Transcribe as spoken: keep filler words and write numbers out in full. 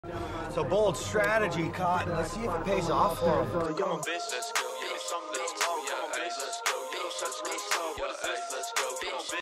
It's a bold strategy, Cotton. Let's see if it pays off for him. Come on, bitch, let's go. Give me something, let's go. Yeah, let's go. Let's go. Let's go. Let's go.